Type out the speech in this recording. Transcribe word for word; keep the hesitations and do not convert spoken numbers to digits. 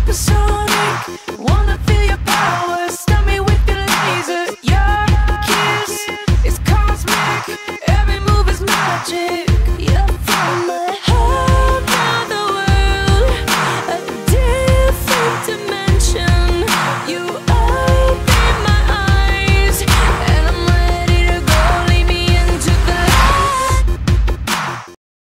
supersonic. Wanna feel your power, stun me with your laser. Your kiss is cosmic, every move is magic. You're from